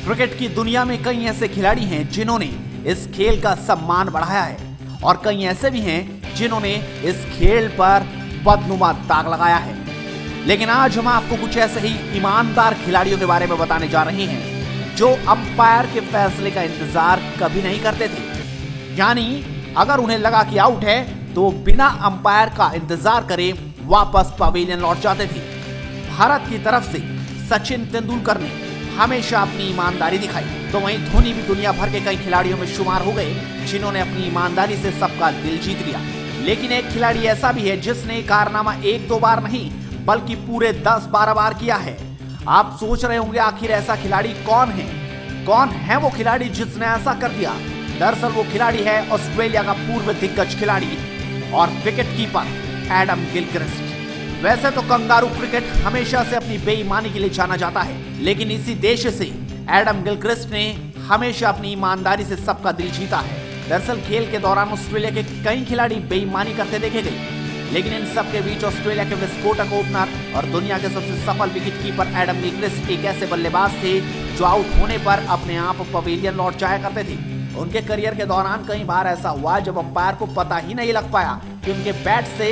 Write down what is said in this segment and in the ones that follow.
Cricket की दुनिया में कई ऐसे खिलाड़ी हैं जिन्होंने इस खेल का सम्मान बढ़ाया है और कई ऐसे भी हैं जिन्होंने इस खेल पर बदनुमा दाग लगाया है। लेकिन आज हम आपको कुछ ऐसे ही ईमानदार खिलाड़ियों के बारे में बताने जा रहे हैं जो अंपायर के फैसले का इंतजार कभी नहीं करते थे। यानी अगर उन्हें लगा कि आउट है तो बिना अंपायर का इंतजार करे वापस पवेलियन लौट जाते थे। भारत की तरफ से सचिन तेंदुलकर ने हमेशा अपनी ईमानदारी दिखाई, तो वहीं धोनी भी दुनिया भर के कई खिलाड़ियों में शुमार हो गए जिन्होंने अपनी ईमानदारी से सबका दिल जीत लिया। लेकिन एक खिलाड़ी ऐसा भी है जिसने कारनामा एक दो बार नहीं बल्कि पूरे 10-12 बार किया है। आप सोच रहे होंगे आखिर ऐसा खिलाड़ी कौन है? कौन है वो खिलाड़ी जिसने ऐसा कर दिया? दरअसल वो खिलाड़ी है ऑस्ट्रेलिया का पूर्व दिग्गज खिलाड़ी और विकेट कीपर एडम गिलक्रिस्ट। वैसे तो कंगारू क्रिकेट हमेशा से अपनी बेईमानी के लिए जाना जाता है, लेकिन इसी देश से एडम गिलक्रिस्ट ने हमेशा अपनी ईमानदारी से सबका दिल जीता है। दरअसल खेल के दौरान ऑस्ट्रेलिया के कई खिलाड़ी बेईमानी करते देखे गए, लेकिन इन सब के बीच ऑस्ट्रेलिया के विस्फोटक ओपनर और दुनिया के सबसे सफल विकेट कीपर एडम गिलक्रिस्ट एक ऐसे बल्लेबाज थे जो आउट होने पर अपने आप पवेलियन लौट जाया करते थे। उनके करियर के दौरान कई बार ऐसा हुआ जब अंपायर को पता ही नहीं लग पाया कि उनके बैट से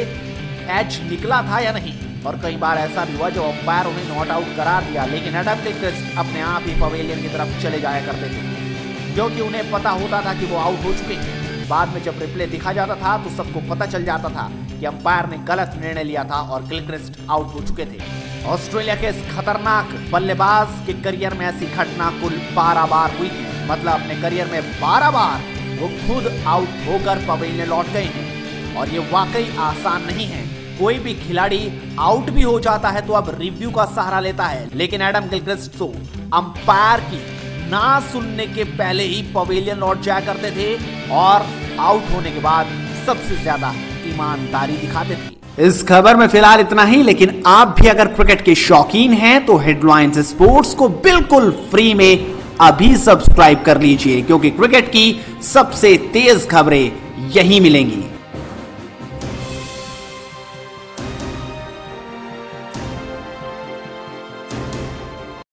एज निकला था या नहीं, और कई बार ऐसा भी हुआ जो अंपायर उन्हें नॉट आउट करार दिया, लेकिन एडम गिलक्रिस्ट अपने आप ही पवेलियन की तरफ चले जाया करते थे क्योंकि उन्हें पता होता था कि वो आउट हो चुके हैं। बाद में जब रिप्ले दिखा जाता था तो सबको पता चल जाता था कि अंपायर ने गलत निर्णय लिया था और गिलक्रिस्ट आउट हो चुके थे। ऑस्ट्रेलिया के इस खतरनाक बल्लेबाज के करियर में ऐसी घटना कुल 12 बार हुई है। मतलब अपने करियर में 12 बार वो खुद आउट होकर पवेलियन लौट गए हैं और ये वाकई आसान नहीं है। कोई भी खिलाड़ी आउट भी हो जाता है तो अब रिव्यू का सहारा लेता है, लेकिन एडम गिलक्रिस्ट तो अंपायर की ना सुनने के पहले ही पवेलियन लौट जाया करते थे और आउट होने के बाद सबसे ज्यादा ईमानदारी दिखाते थे। इस खबर में फिलहाल इतना ही, लेकिन आप भी अगर क्रिकेट के शौकीन हैं तो हेडलाइंस स्पोर्ट्स को बिल्कुल फ्री में अभी सब्सक्राइब कर लीजिए, क्योंकि क्रिकेट की सबसे तेज खबरें यहीं मिलेंगी।